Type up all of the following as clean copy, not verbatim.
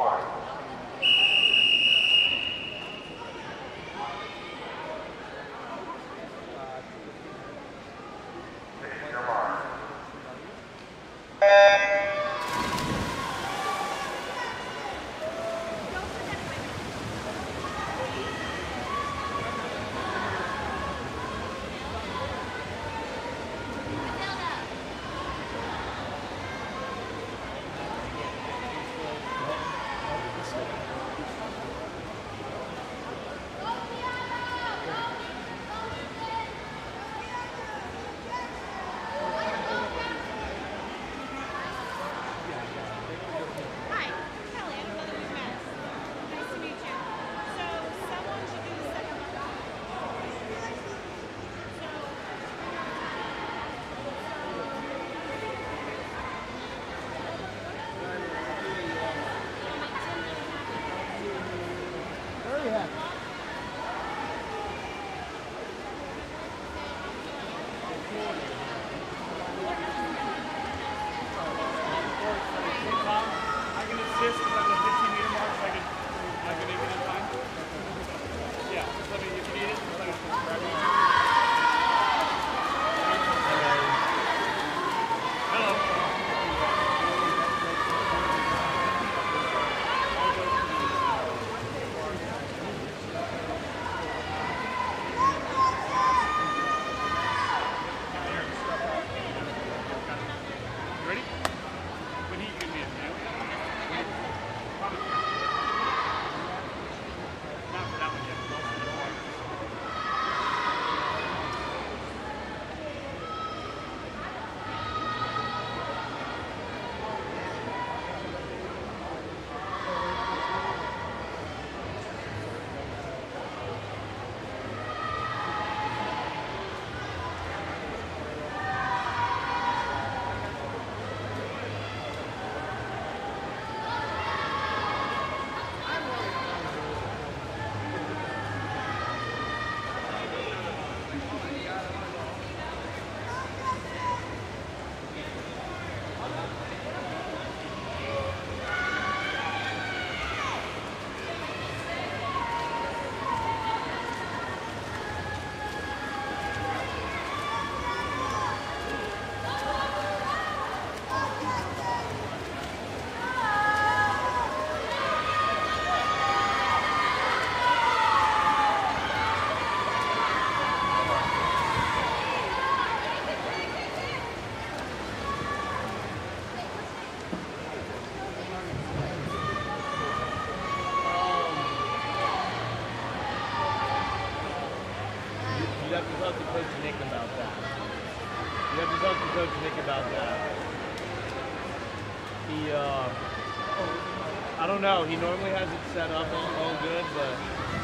I don't know. He normally has it set up all good, but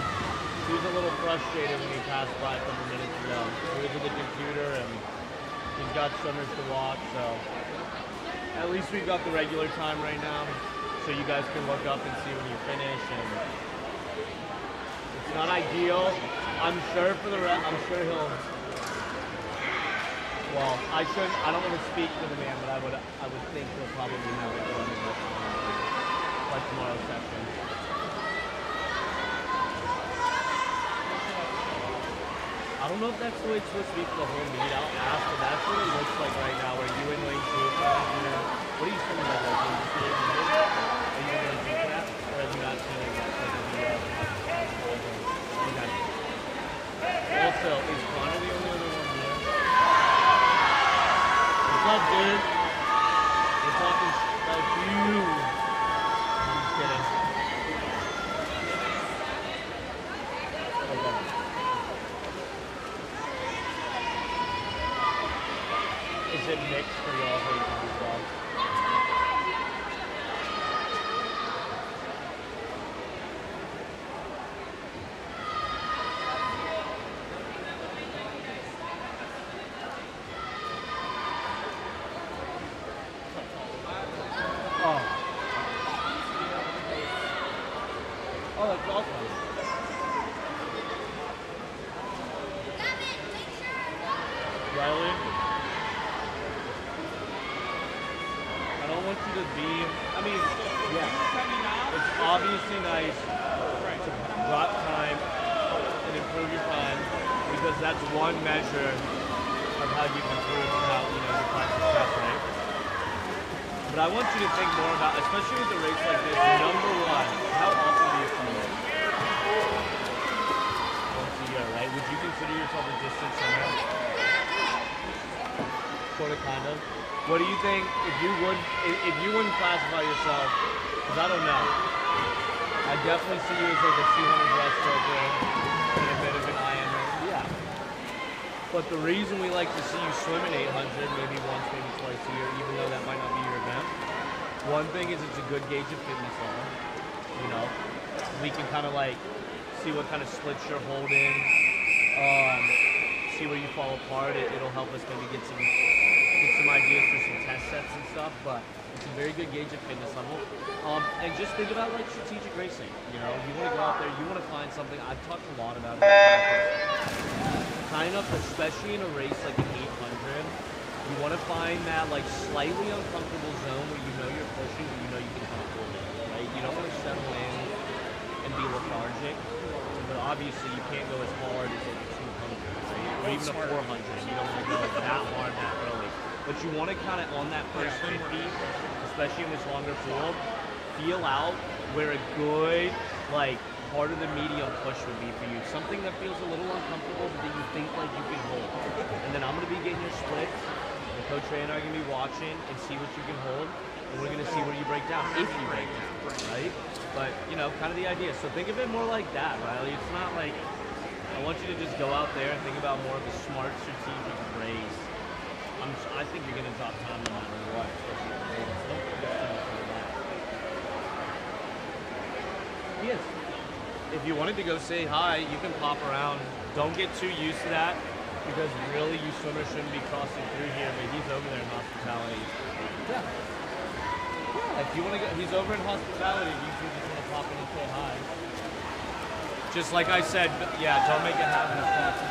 he was a little frustrated when he passed by a couple minutes ago. He was at the computer and he's got swimmers to watch, so at least we've got the regular time right now, so you guys can look up and see when you finish. And it's not ideal. I'm sure he'll. Well, I don't want to speak for the man, but I would think he'll probably have it running by tomorrow's session. I don't know if that's the way it's supposed to be for the whole meet. I'll ask, but that's what it looks like right now. Where you in lane 2, what are you swimming at? Like, are you in lane 2 for that? Or have you not seen it yet? Okay. Also, is Connor the only other one here? What's up, dude? We're talking about you. I'm just kidding. Okay. Is it mixed for y'all as well? Oh, that's awesome. Riley? I don't want you to be, I mean, yeah, it's obviously nice to drop time and improve your time because that's one measure of how you've improved and how you find success, right? But I want you to think more about, especially with a race like this, number one, how often do you swim? Once a year, right? Would you consider yourself a distance swimmer? Sort of, kind of. What do you think if you wouldn't classify yourself? Because I don't know. I definitely see you as like a 200 breaststroker and a bit of an IMO. Yeah. But the reason we like to see you swim in 800, maybe once, maybe twice a year, even though that might not be your event. One thing is it's a good gauge of fitness level. You know, we can kind of like see what kind of splits you're holding, see where you fall apart. It'll help us maybe get some ideas for some test sets and stuff, but it's a very good gauge of fitness level. And just think about like strategic racing. You know, you want to go out there, you want to find something. I've talked a lot about it. Kind of, especially in a race like an 800, you want to find that like slightly uncomfortable zone where you know you're pushing, but you know you can kind of hold it, right? You don't want to settle in and be lethargic, but obviously you can't go as hard as like a 200, right? Or even a 400. You don't want to go that hard that early. But you want to kind of, on that first 50, especially in this longer pool, feel out where a good, like, part of the medium push would be for you. Something that feels a little uncomfortable, but that you think like you can hold. And then I'm going to be getting your splits, and Coach Ray and I are going to be watching and see what you can hold, and we're going to see where you break down, if you break down, right? But, you know, kind of the idea. So think of it more like that, Riley. It's not like, I want you to just go out there and think about more of a smart, strategic race. I think you're going to drop time no matter what, especially if you're don't focus too much on that. Yes. If you wanted to go say hi, you can pop around. Don't get too used to that, because really you swimmers shouldn't be crossing through here, but he's over there in hospitality. Yeah. Yeah, if you want to go, he's over in hospitality, if you just want to pop in and say hi. Just like I said, yeah, don't make it happen.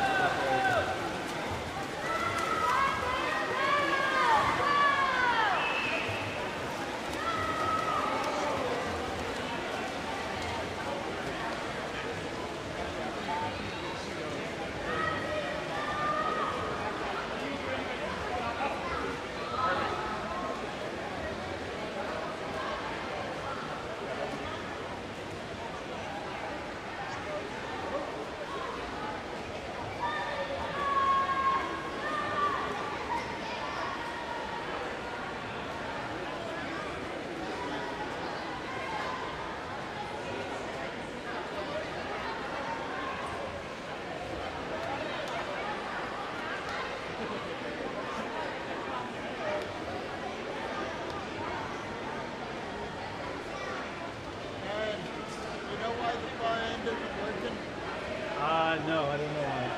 No, I don't know why.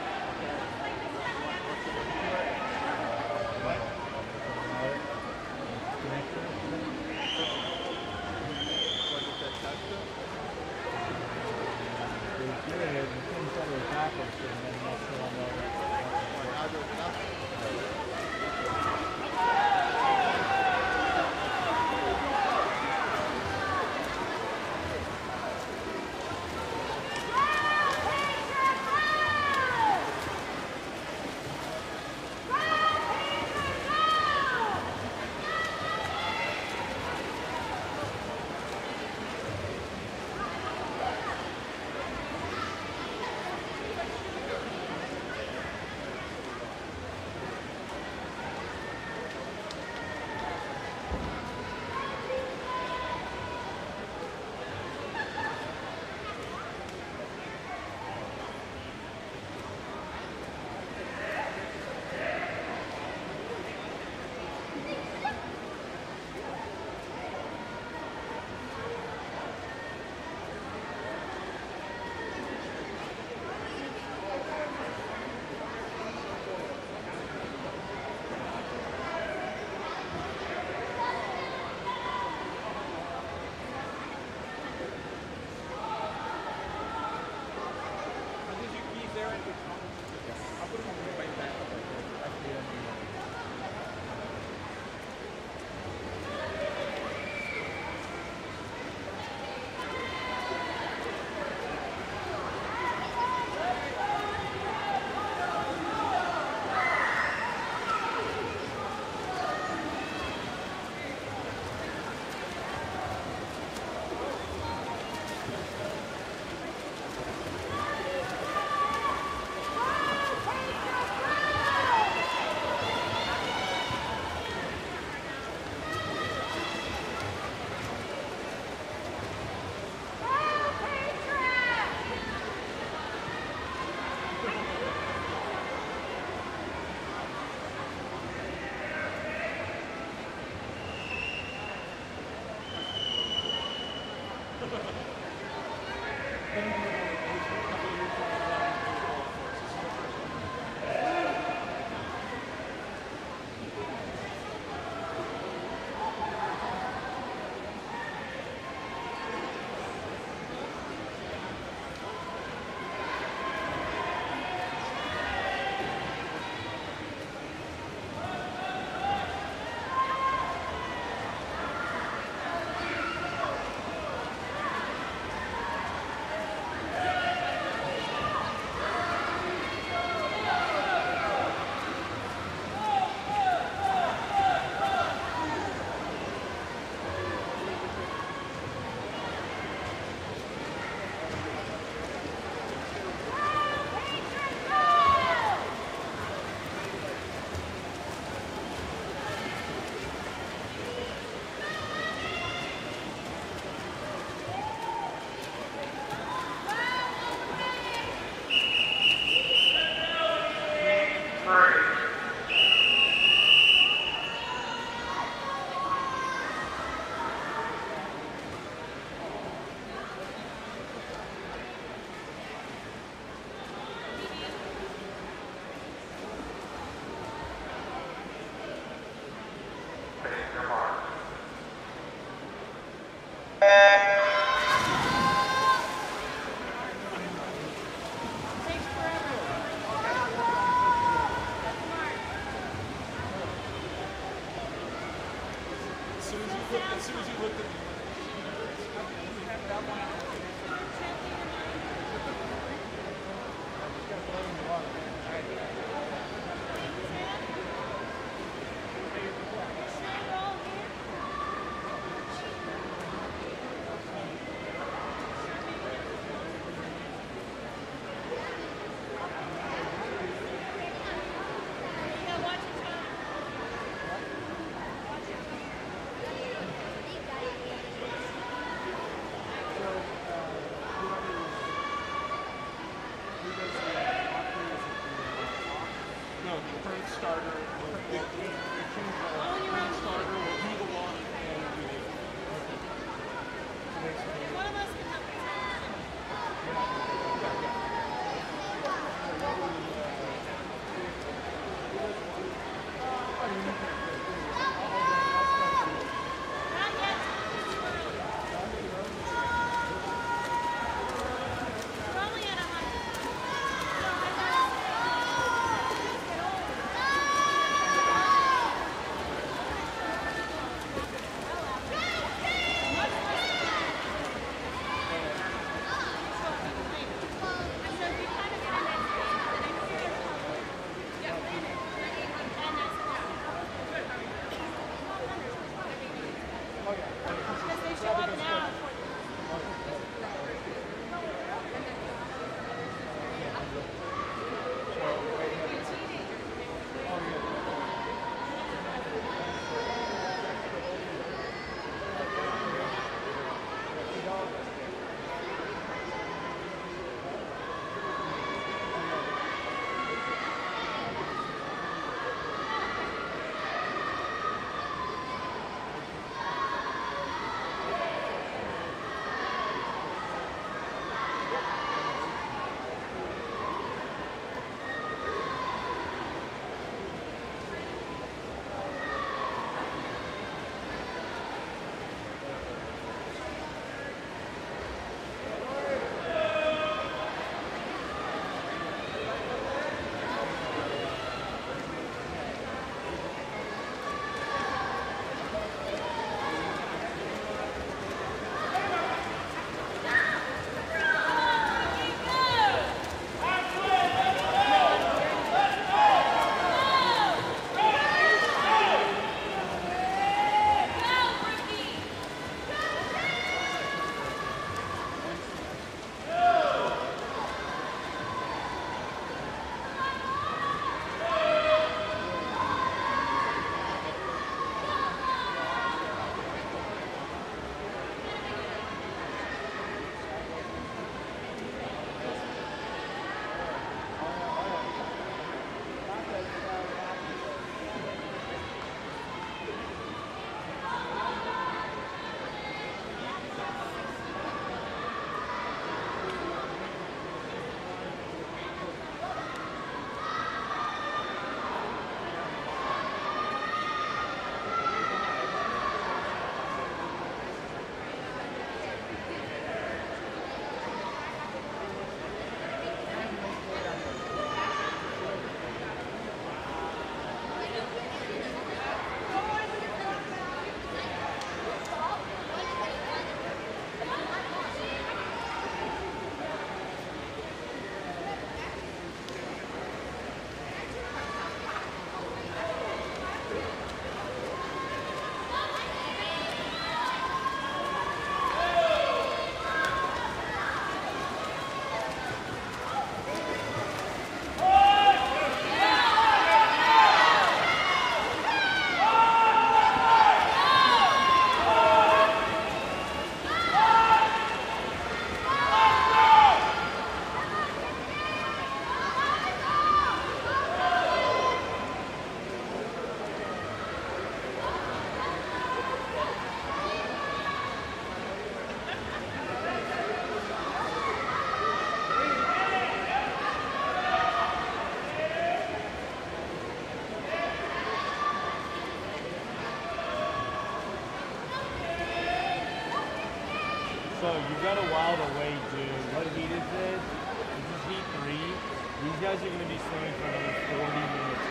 So you've got a while to wait, dude. What heat is this? This is heat 3. These guys are going to be swimming for another 40 minutes.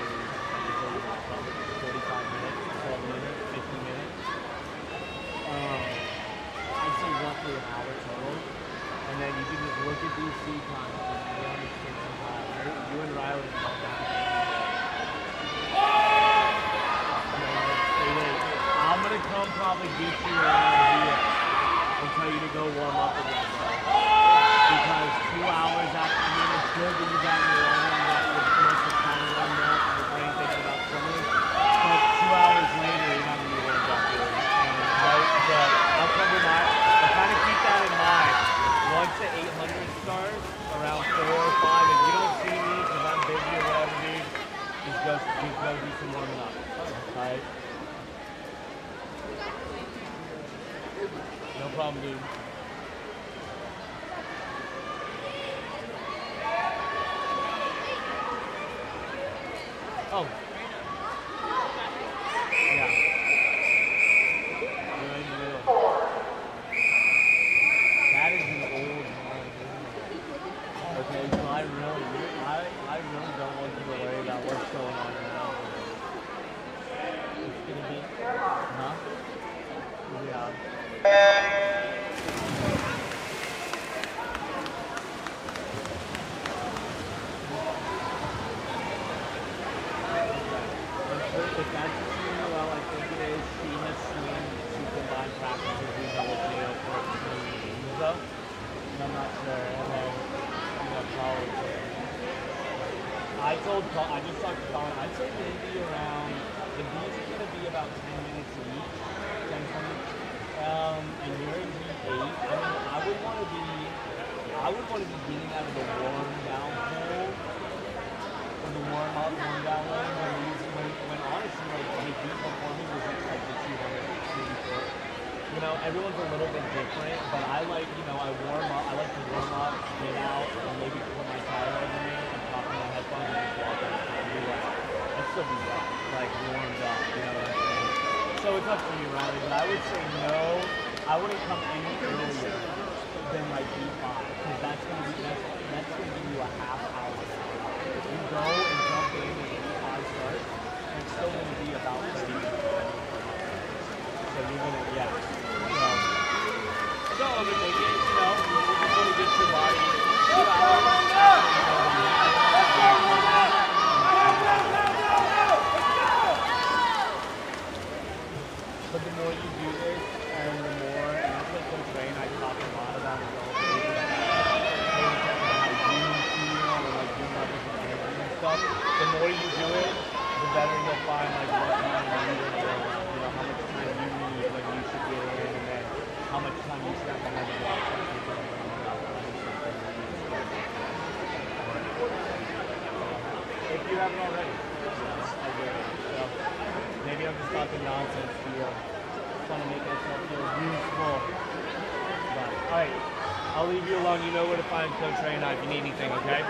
45 minutes, 12 minutes, 50 minutes. I'd say roughly an hour total. And then you can just look at these sea times and you understand how you and Riley can help out. I'm going to come probably get you around here and tell you to go warm up again. Because 2 hours after, I mean, it's good that you got your own that was supposed to kind of warmed up and your brain thinking about swimming. But 2 hours later, you're not going to be warmed up here. And I'll cover my, I'll kind of keep that in mind. Once the 800 starts, around 4 or 5, if you don't see me because I'm busy or whatever, dude, just go do some warming up. Alright? No problem, dude. Oh. Yeah. You're in the middle. That is an old one. Okay, so I really don't want you to worry about what's going on now. It's gonna be, huh? Yeah. If that's assuming well, I think it is. She has seen two combined practices in Jalapeno for Visa. And I'm not sure. And then, college. I just talked to Colin, I'd say maybe around, the beats are going to be about 10 minutes each, 10, 20. And you're in heat 8. I mean, I would want to be getting out of the warm down pool, or the warm up, warm down lane, when honestly, like, the heat before me was like the 200, 200. Everyone's a little bit different, but I like, I warm up, I like to warm up, get out, and maybe put my towel over me and pop my headphones and just walk out and be like, I'd still be wet, like warmed up, you know what I'm saying? So it's up to you, Riley, but I would say no, I wouldn't come any earlier than like E5, because that's gonna give you a half hour. If you go and jump in when E5 starts, it's still gonna be about 30 minutes. So you're gonna, yeah. So I'm gonna take it, you just want to get your body 2 hours. But the more you do this, and the more, and that's what Coach Ray and I talk a lot about as well, how you feel, and like your levels of energy and stuff. The more you do it, the better you'll find like what time you need, how much time you need, when you should get in, and then how much time you spend behind the block. If you haven't already, I get it. So maybe I'm just talking nonsense to you. Trying to make myself feel useful. But, alright, I'll leave you alone. You know where to find Coach Ray and I if you need anything, okay?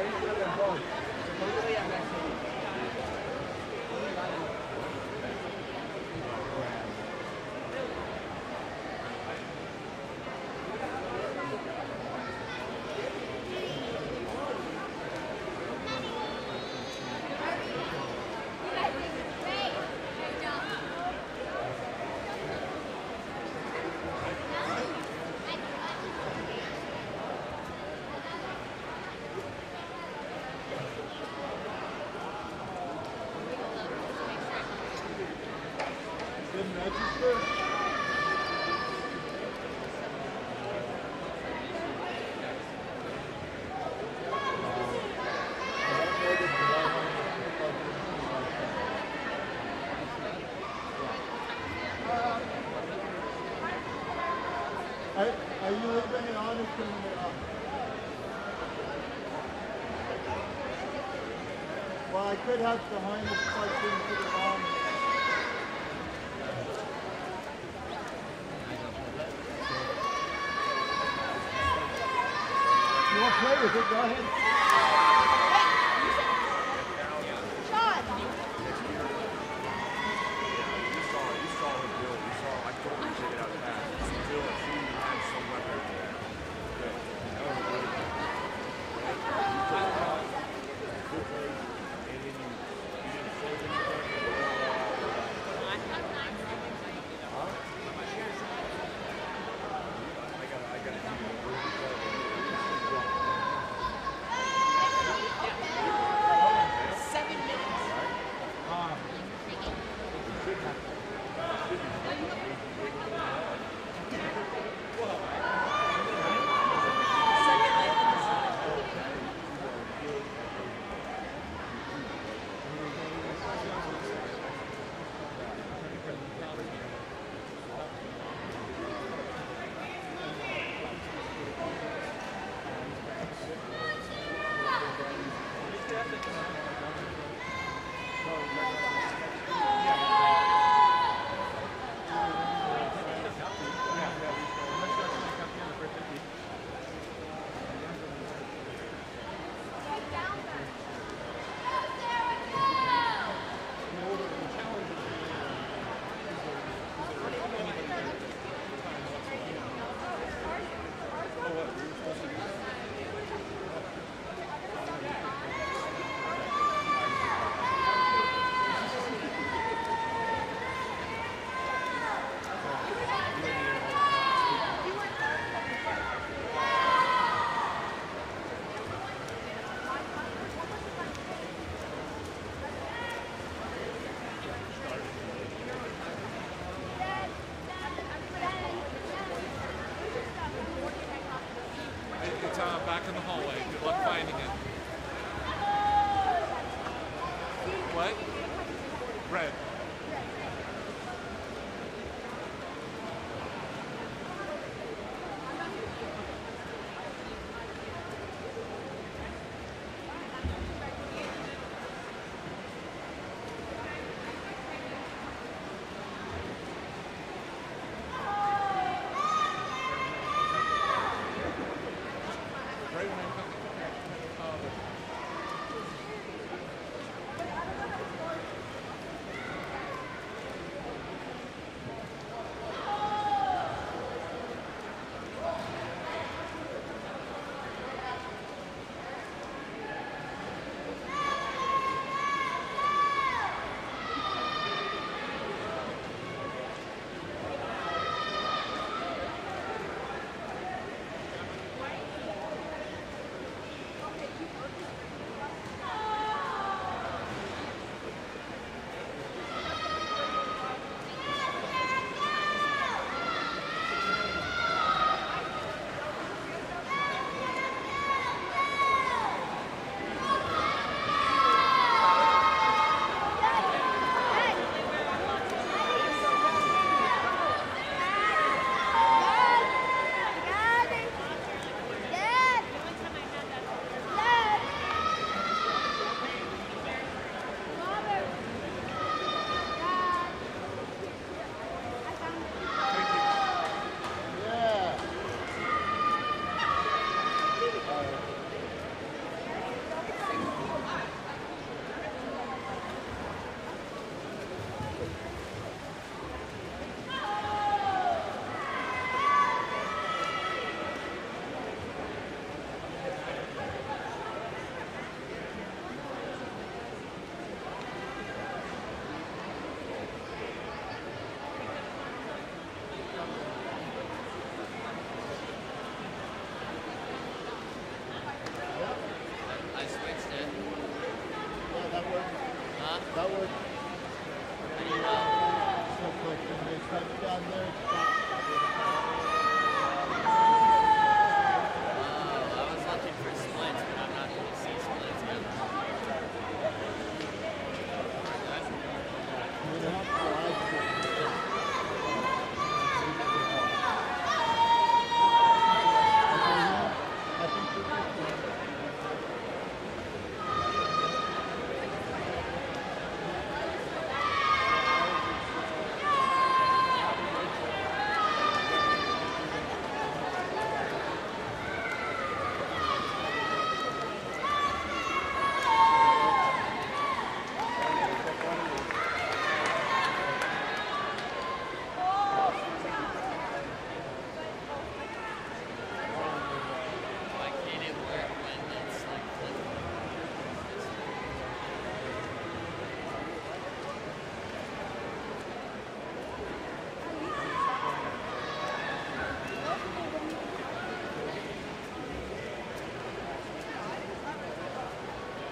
Are you leaving it on or turning it off? Well, I could have the harness plugged into the bomb. You want to play with it? Go ahead. Back in the hallway. Good luck finding it. What? Red.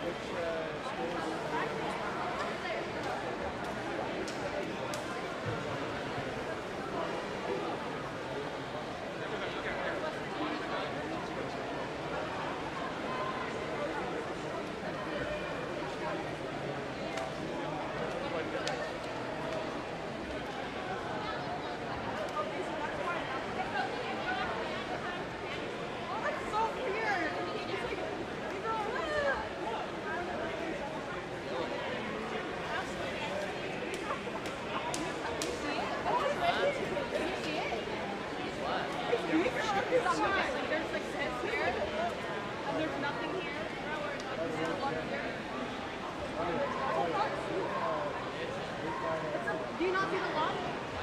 Do you not see the lock?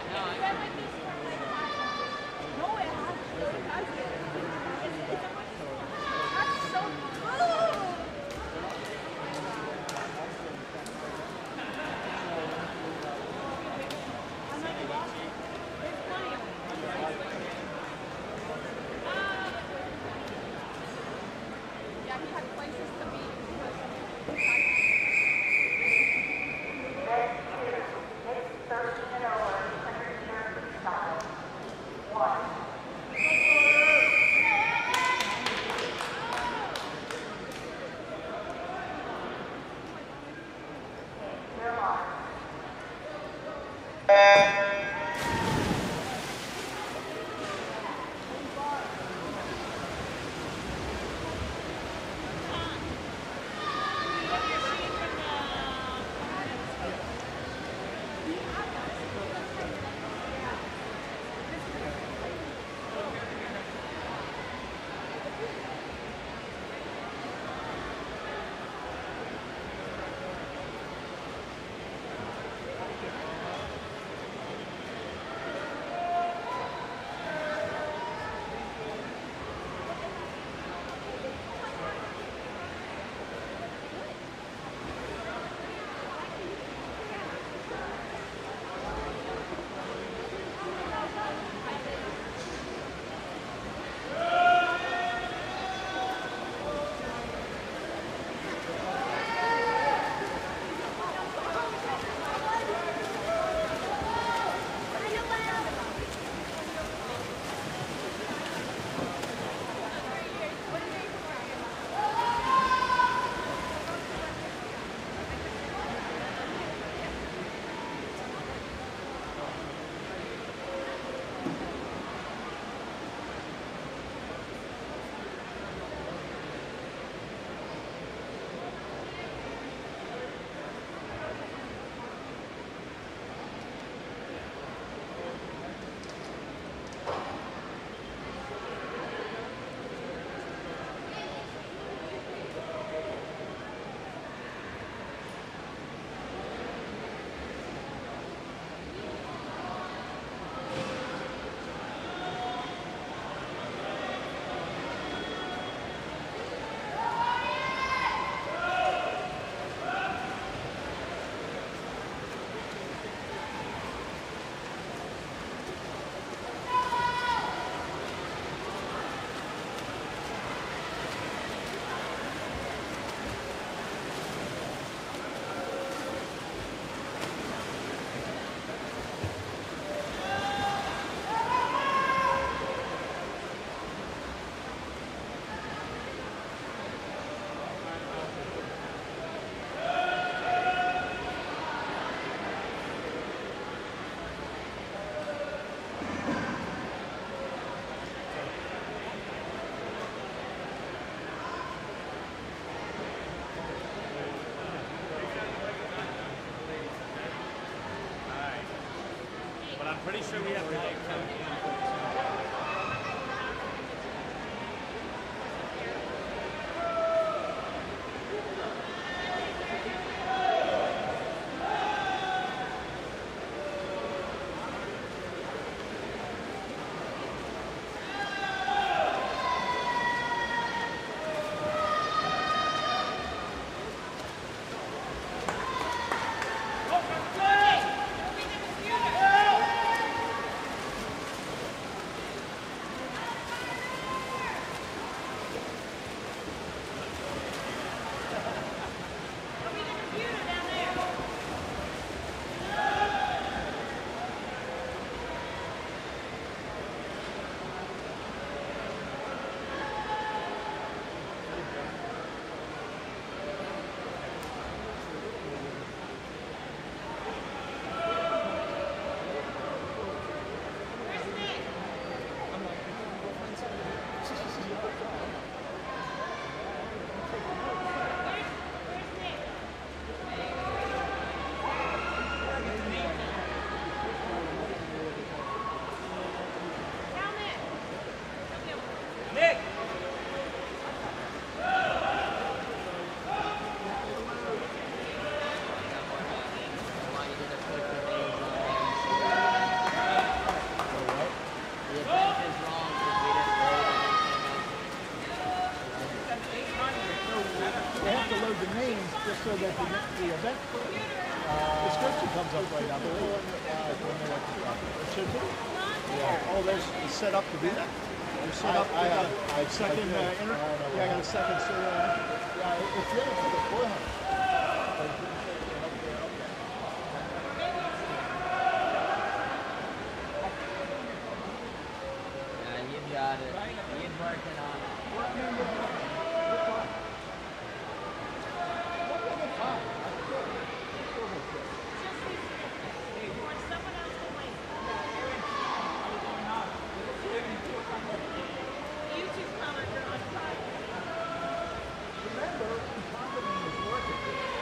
No, it has. That's so cool. Yeah, he had places to be. Pretty sure we have to make have to load the names just so that the event description comes up right now. It should be? Yeah. Oh, there's it's set up to do that? You're set up I to have second yeah, I got a second yeah, it's really for the 400. Yeah, you got it. You're working on it. YouTube commenter on fire. Remember, Condominium is working.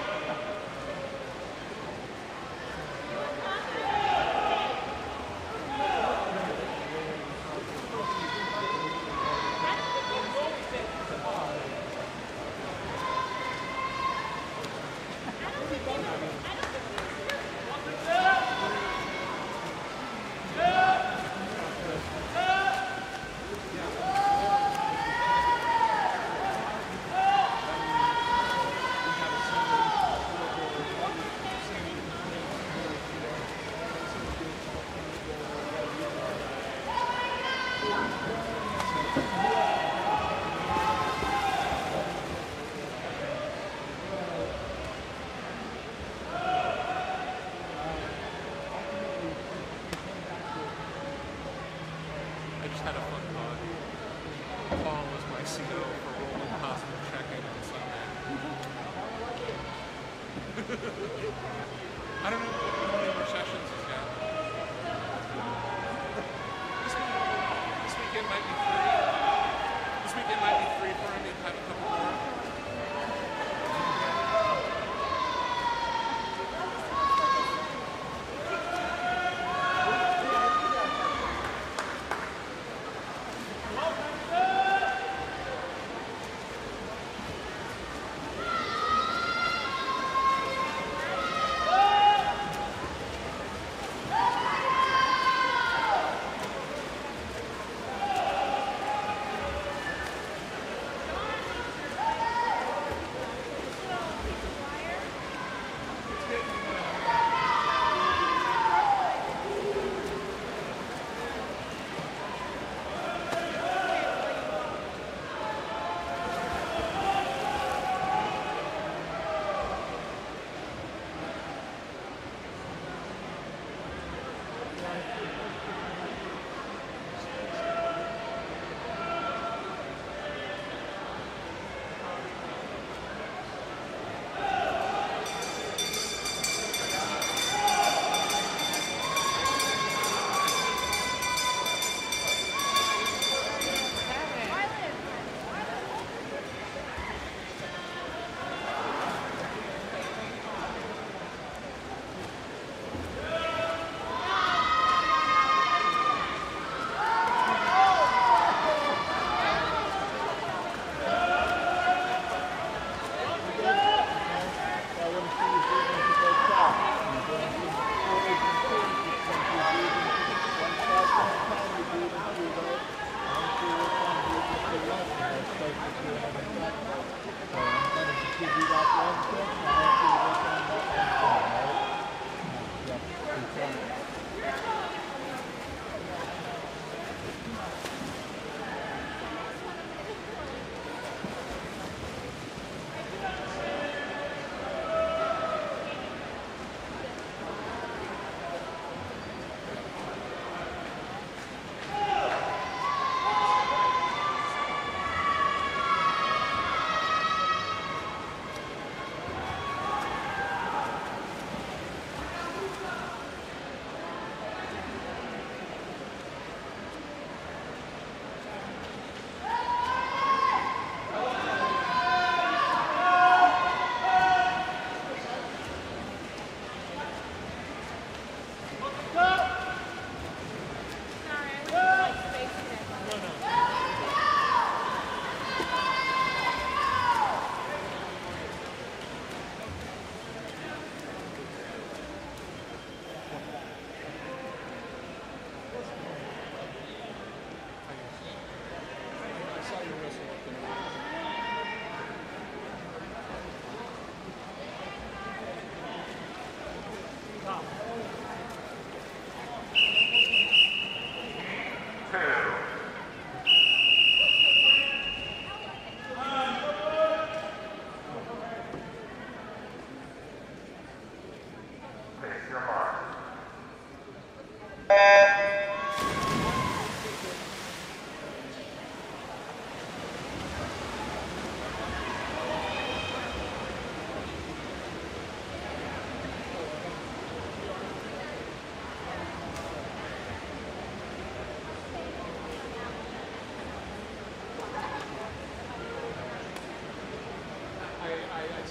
I just had a fun thought. Paul was my CO for rolling hospital checking on Sunday. I don't know how many more sessions he's got. This weekend might be free. This weekend might be free for him to have a couple more.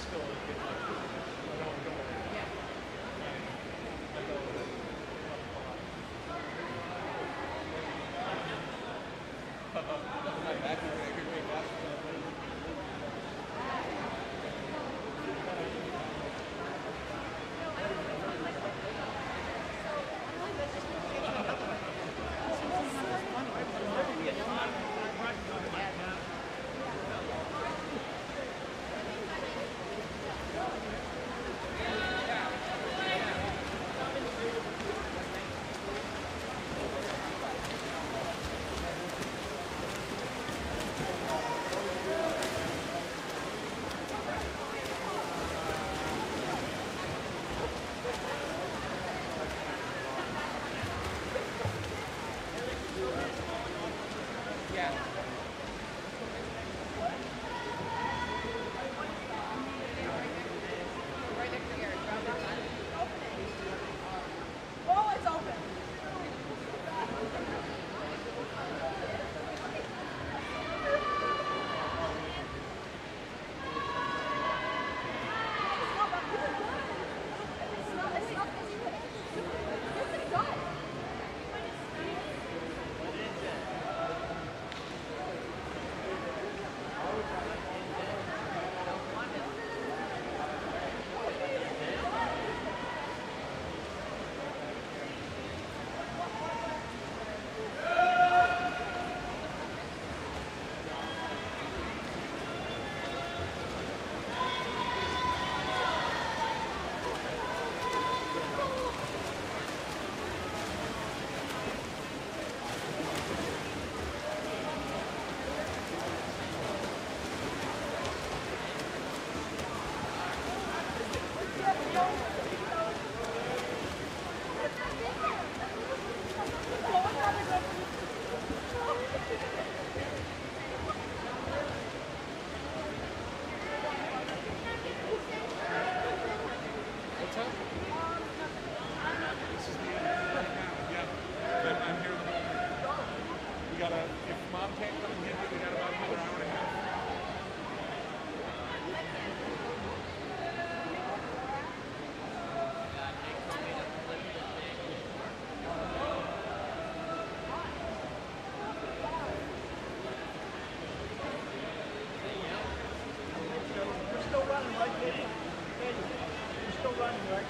still a good like, don't worry. I go with it. Oh, it's open. What's up? This is the end of the night now. Yeah. I'm here the whole night. We gotta, if mom can't come and get me, we got about another hour and a half. You're still running, right, Katie? Katie, you're still running, right?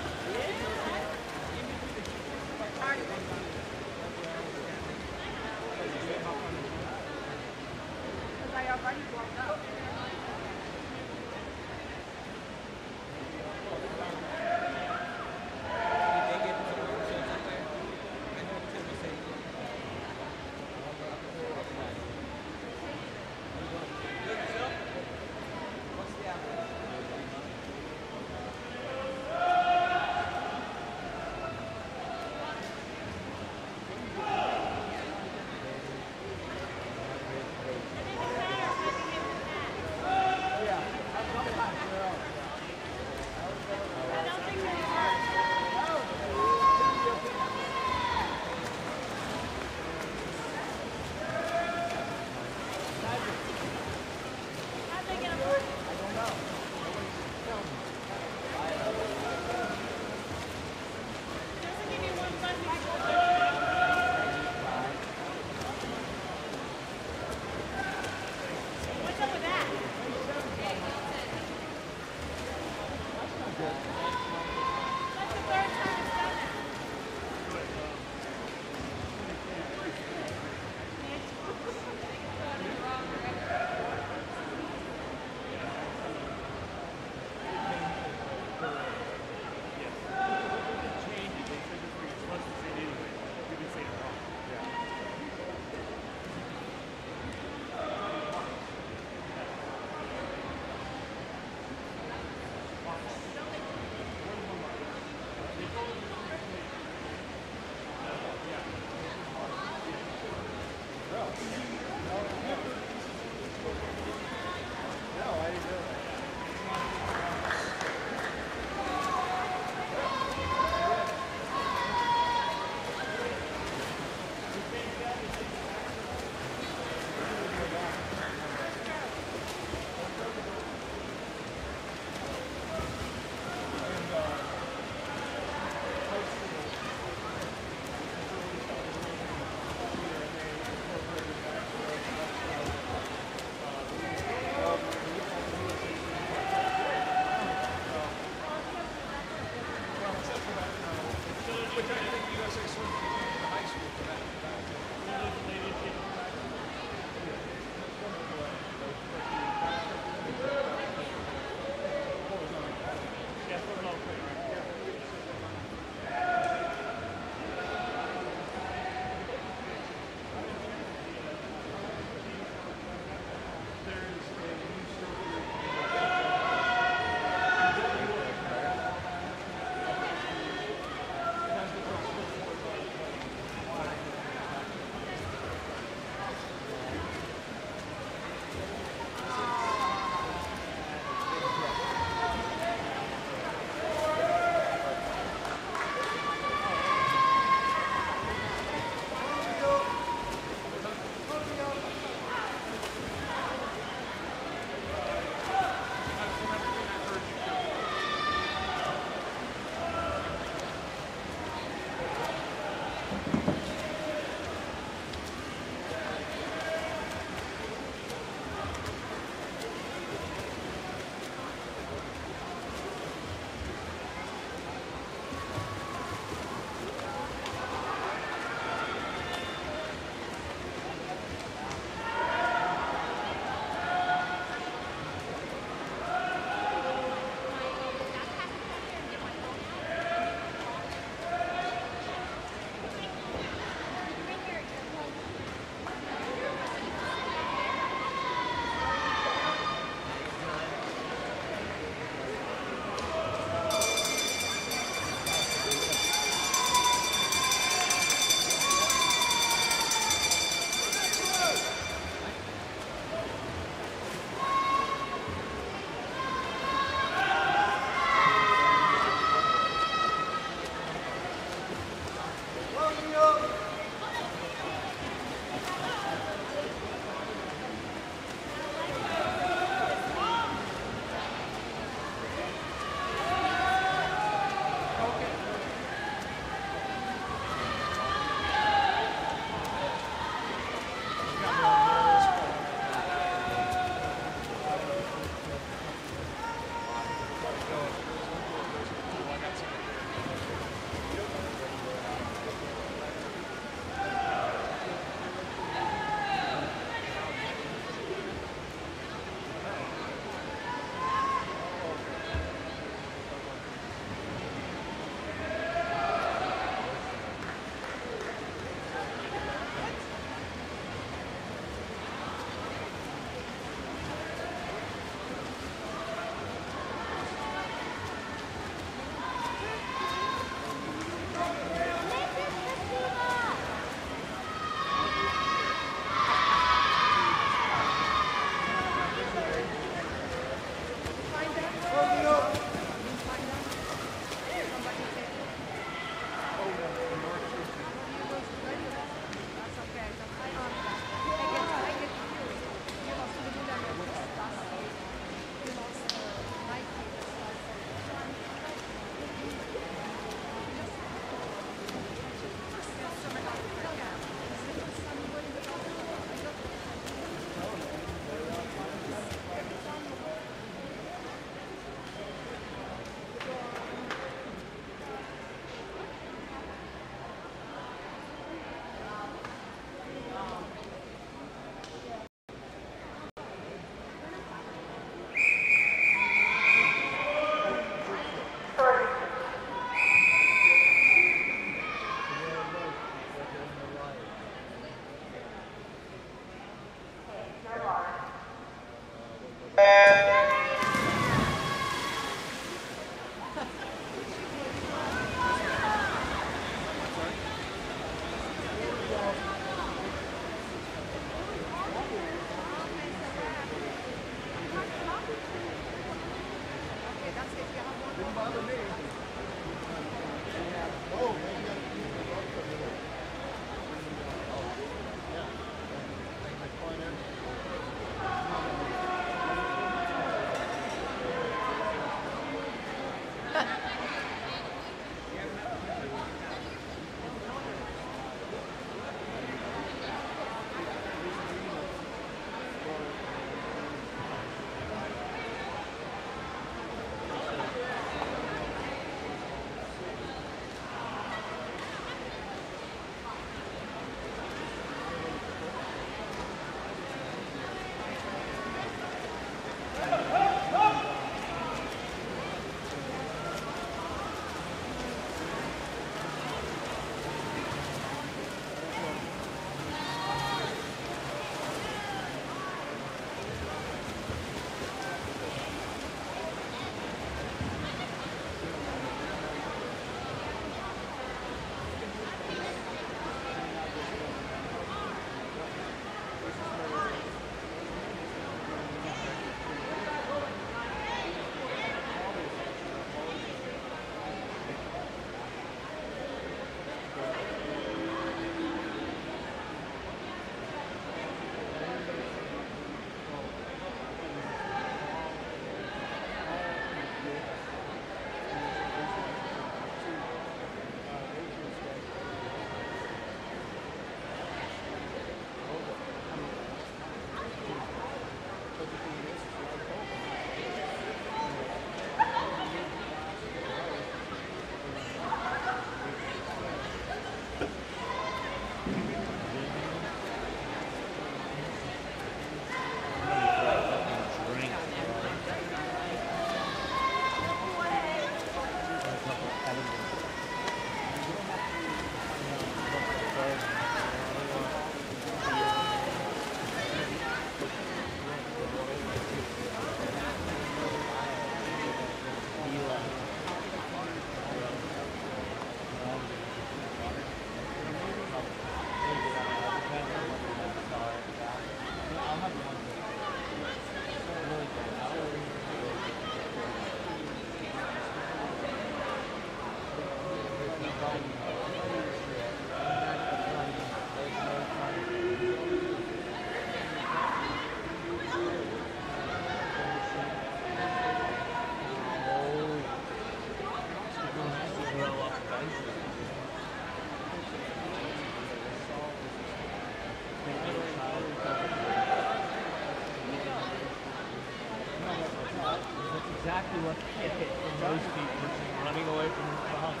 exactly what hit from most people, just running away from the house.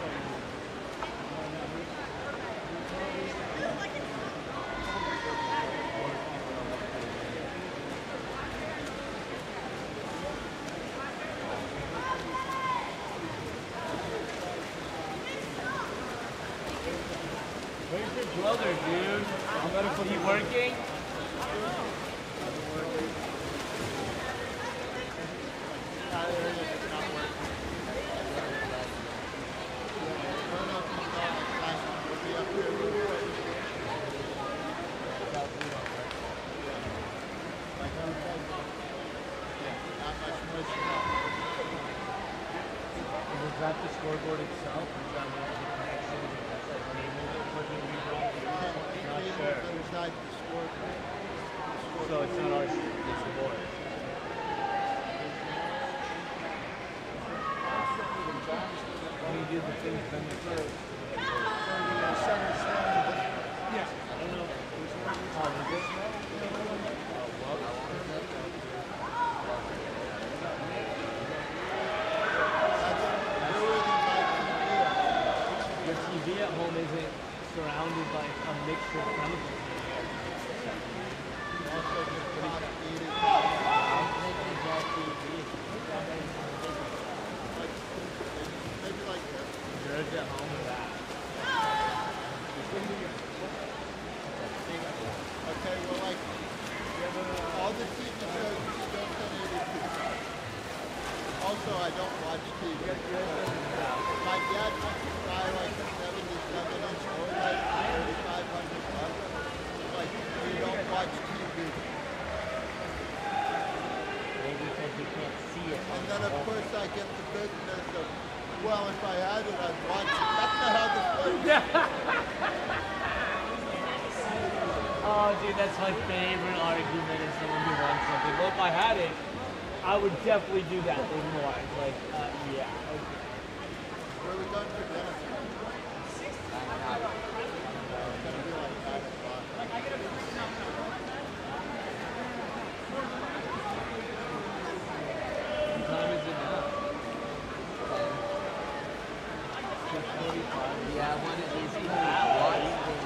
Where's your brother, dude? I'm gonna put you working? Is that the scoreboard itself? Is that one of the connections? That's like cables that put in Not sure. Inside the scoreboard. So it's not our shit, it's the board. When you do the thing, then the first. Yes. I don't know. Oh, was this one? Your TV at home isn't surrounded by a mixture of chemicals. Yours at home or that? Okay, well, like, all the TV shows you still can Also, I don't watch TV. My dad wants to buy like a 77-inch OLED for $3,500. Like, you don't watch TV. Maybe because you can't see it. And then, of course, I get the business of, well, if I had it, I'd watch it. That's not how this works. Oh, dude, that's my favorite argument is someone who wants something. Well, if I had it, I would definitely do that thing more. It's like, yeah. Okay. Where are we going for dinner? It's gonna be like 5 o'clock. What time is it now? 6:45. Yeah, one of these watch things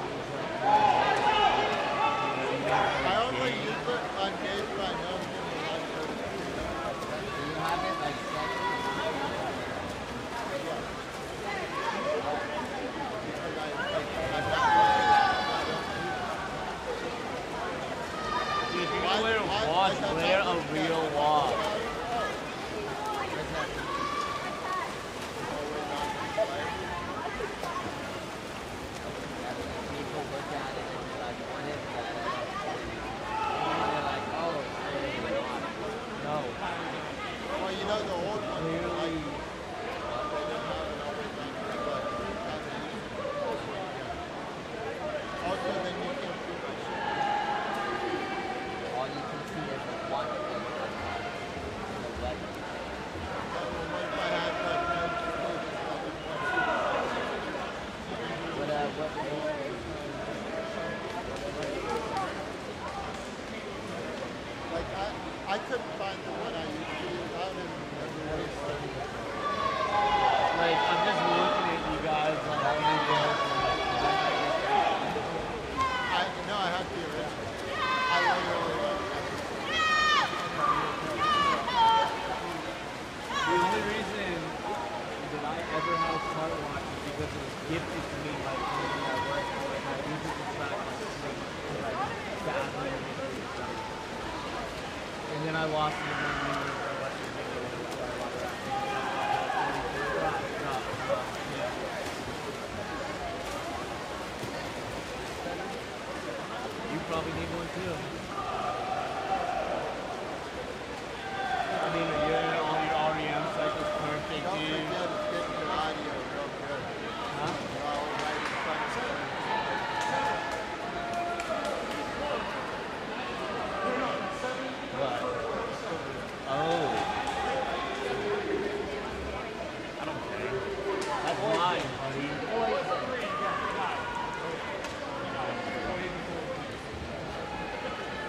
I only use it on days where I know I'm going to like it. do you have it like set? Because I'm not looking at it, I don't use it. Dude, if you're gonna wear a watch, wear a real watch. People look at it and they're like, what is that? And they're like, oh, it's a watch. No. Well, you know the old ones were like, they didn't have it always on there, but that's easy. Also, then you can see the shit. All you can see is the watch thing in the weather. What if I had like no sleep and stuff and like I couldn't find the one I used to use out in every city. Like, I'm just looking at you guys on how you work. I have the original. I literally love it. The only reason that I ever had a smartwatch is because it was gifted to me by somebody I work for, and I use it to track my sleep because I badly needed it. And then I lost it in my New Year's Western video. You probably need one too. I mean, all your REM cycles perfect, Don't dude. forget it's getting your audio real good. Huh? You're all right in front of it. What? Oh. I don't care. That's mine, buddy.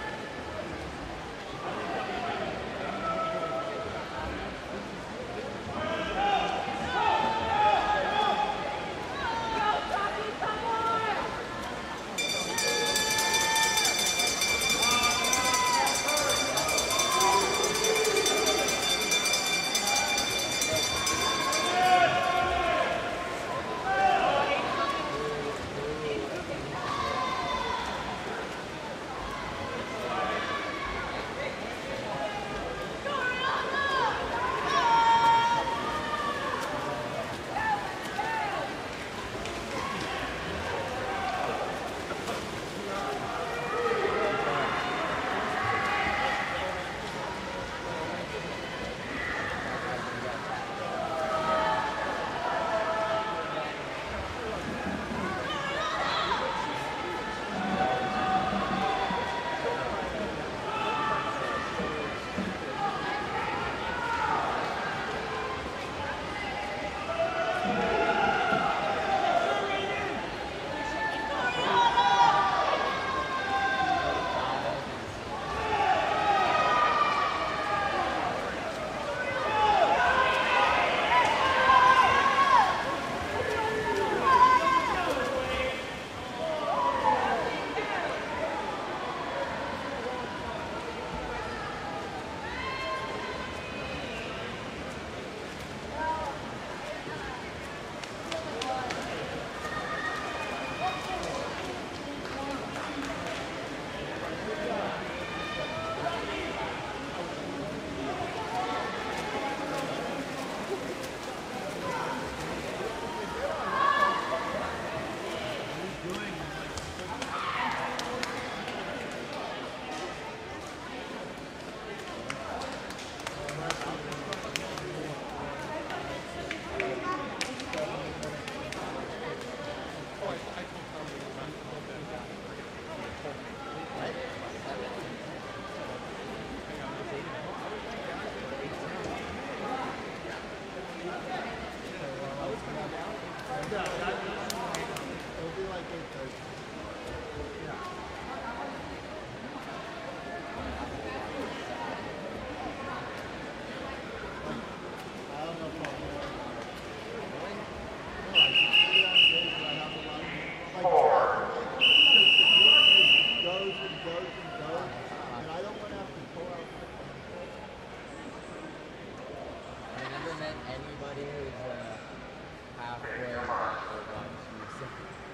then anybody who's halfway or once you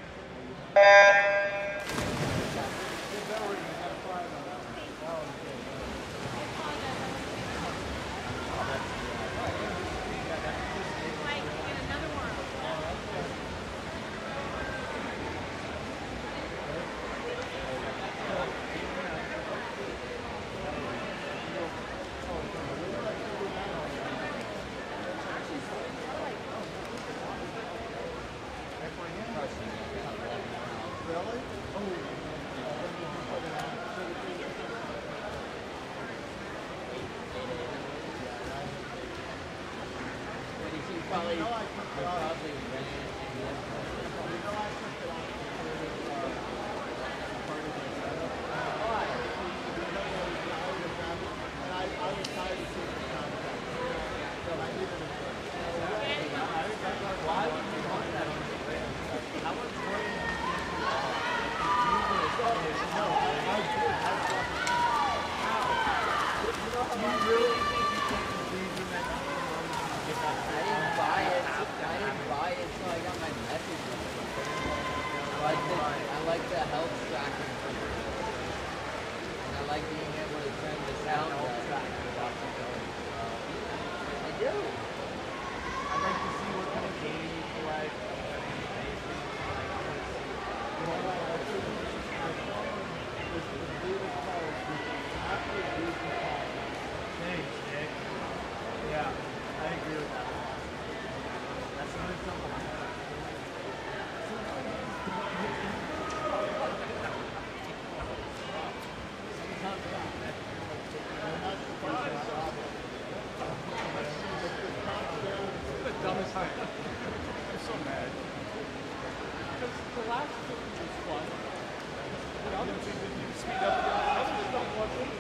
Like, in another world. But you can probably rent I didn't buy it until I got my message. I like the health tracking feature. And I like being able to turn the sound up. I do. I'd like to see what kind of game you collect. Thanks, Nick. Yeah, I agree with that. That's not something. The dumbest thing. I'm so mad. Because the last one was fun. The other two didn't speed up. I just don't watch it.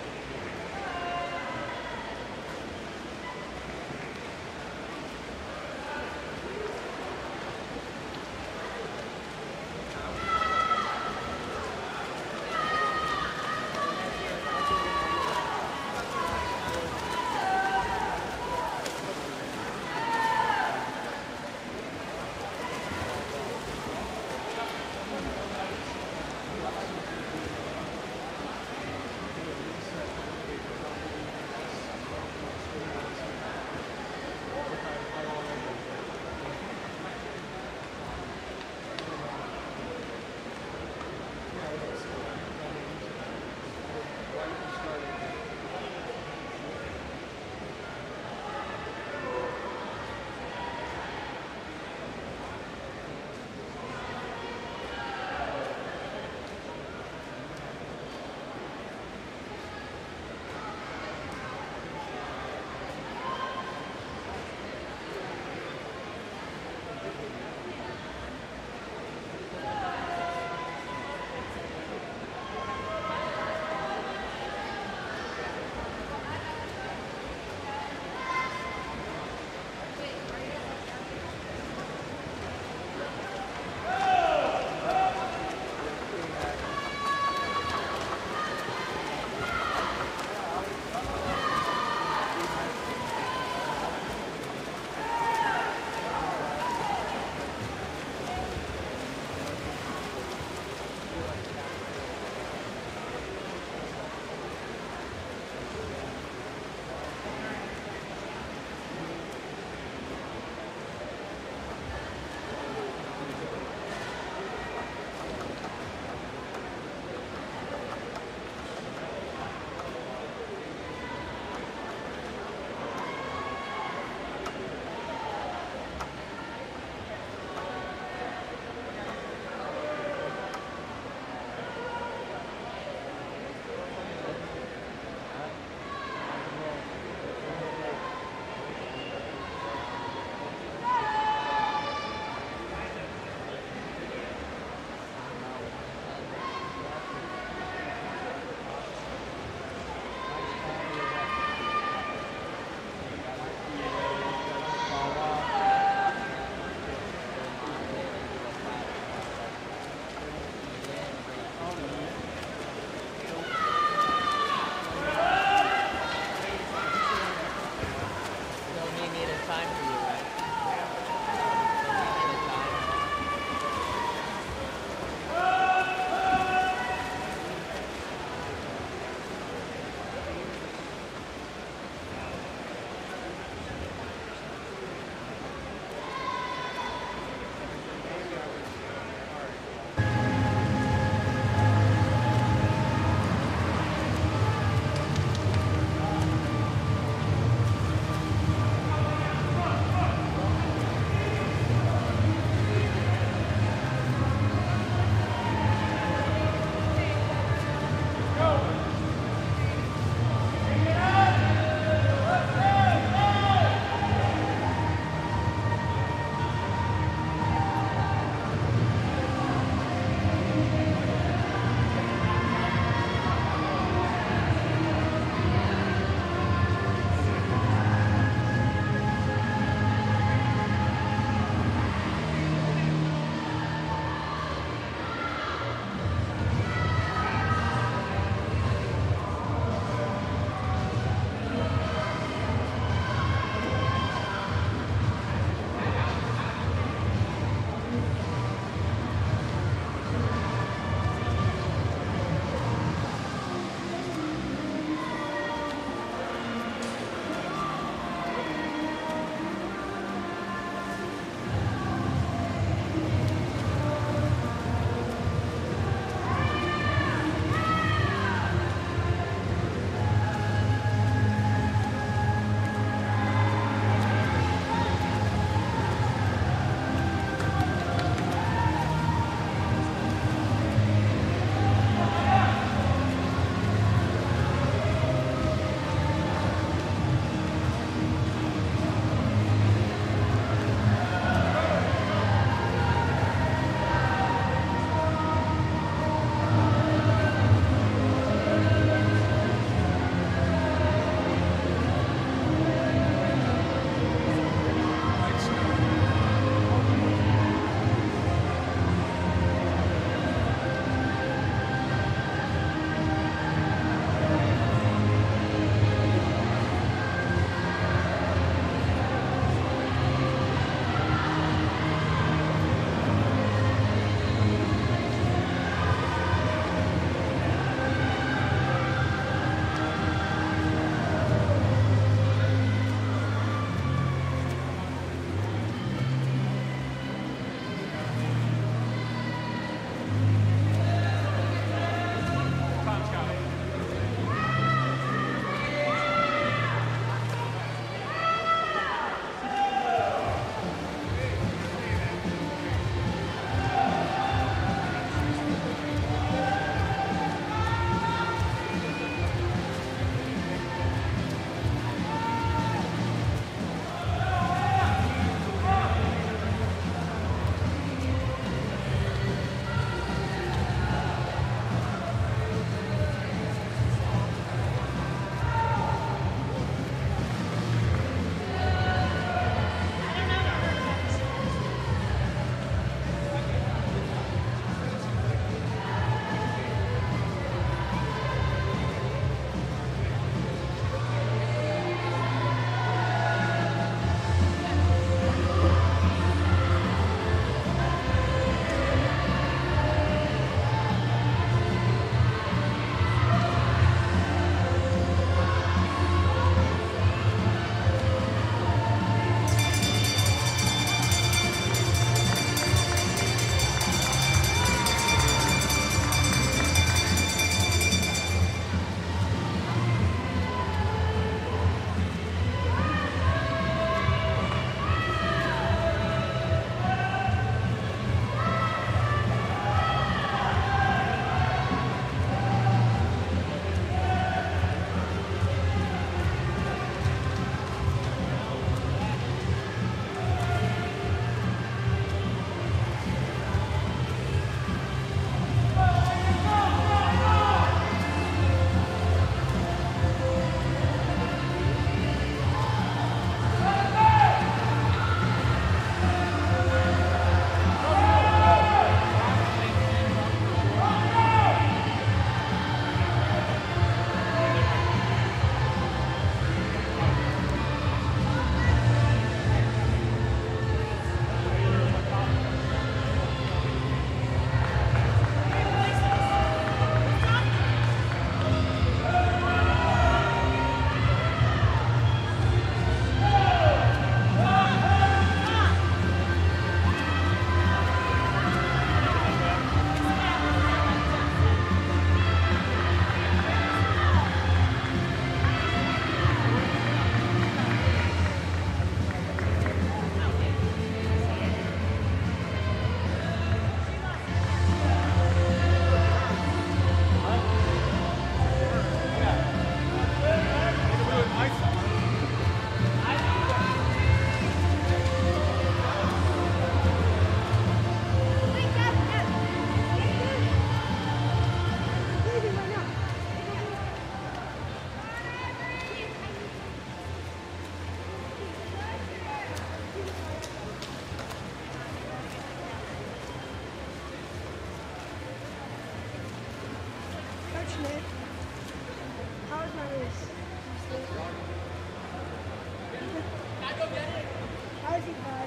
see 5.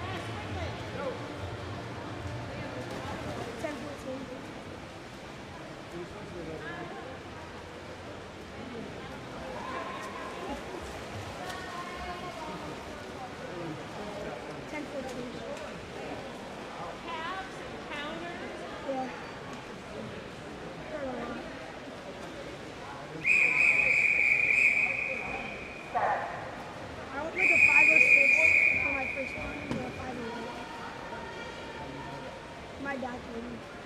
10, 14. Calves, counters. Yeah. Heard a lot. I was like a 506 for my first one, and a 508. My dad told me.